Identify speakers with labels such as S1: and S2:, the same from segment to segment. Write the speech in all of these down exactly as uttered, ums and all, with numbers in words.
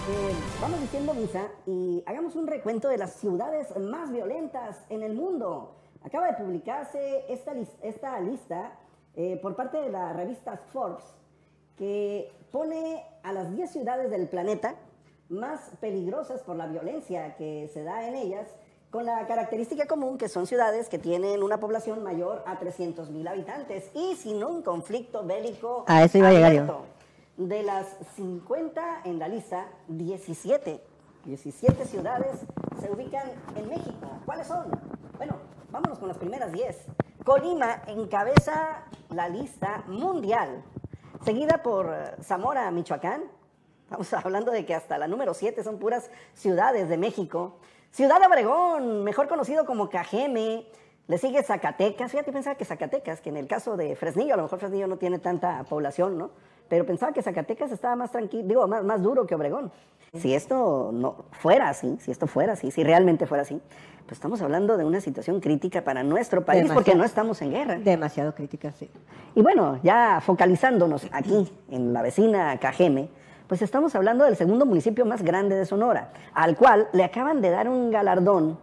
S1: Eh, vamos diciendo misa y hagamos un recuento de las ciudades más violentas en el mundo. Acaba de publicarse esta, lis esta lista eh, por parte de la revista Forbes, que pone a las diez ciudades del planeta más peligrosas por la violencia que se da en ellas, con la característica común que son ciudades que tienen una población mayor a trescientos mil habitantes y sin un conflicto bélico.
S2: A eso iba a llegar yo.
S1: De las cincuenta en la lista, diecisiete, diecisiete ciudades se ubican en México. ¿Cuáles son? Bueno, vámonos con las primeras diez. Colima encabeza la lista mundial, seguida por Zamora, Michoacán. Estamos hablando de que hasta la número siete son puras ciudades de México. Ciudad de Obregón, mejor conocido como Cajeme. Le sigue Zacatecas. Fíjate, pensaba que Zacatecas, que en el caso de Fresnillo, a lo mejor Fresnillo no tiene tanta población, ¿no? Pero pensaba que Zacatecas estaba más tranquilo, digo, más, más duro que Obregón. Si esto no fuera así, si esto fuera así, si realmente fuera así, pues estamos hablando de una situación crítica para nuestro país, demasiado, porque no estamos en guerra.
S2: Demasiado crítica, sí.
S1: Y bueno, ya focalizándonos aquí en la vecina Cajeme, pues estamos hablando del segundo municipio más grande de Sonora, al cual le acaban de dar un galardón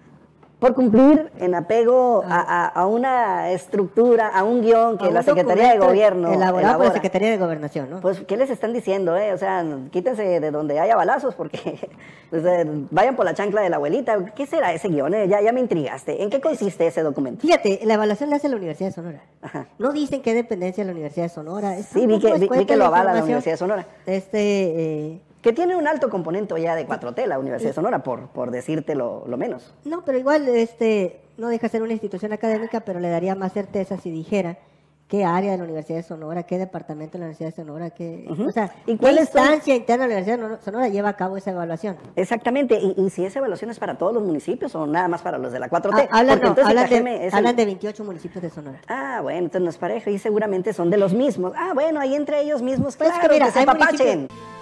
S1: por cumplir en apego a, a, a una estructura, a un guión que la Secretaría de Gobierno
S2: elaborado elabora. por la Secretaría de Gobernación, ¿no?
S1: Pues, ¿qué les están diciendo, eh? O sea, quítense de donde haya balazos porque pues, eh, vayan por la chancla de la abuelita. ¿Qué será ese guión? Eh? Ya, ya me intrigaste. ¿En qué consiste ese documento?
S2: Fíjate, la evaluación la hace la Universidad de Sonora. Ajá. No dicen qué dependencia de la Universidad de Sonora.
S1: Sí, vi que, vi, vi que lo avala la Universidad de Sonora.
S2: Este... Eh,
S1: que tiene un alto componente ya de cuatro T la Universidad de Sonora, por, por decirte lo, lo menos.
S2: No, pero igual este no deja de ser una institución académica, pero le daría más certeza si dijera qué área de la Universidad de Sonora, qué departamento de la Universidad de Sonora, qué, uh-huh. o sea, ¿Y qué instancia son? interna de la Universidad de Sonora lleva a cabo esa evaluación.
S1: Exactamente, y, y si esa evaluación es para todos los municipios o nada más para los de la cuatro T.
S2: Ah, hablan, no, hablan, de, hablan el... de veintiocho municipios de Sonora.
S1: Ah, bueno, entonces no es parejo y seguramente son de los mismos. Ah, bueno, ahí entre ellos mismos, pues claro, que, mira, que se papachen.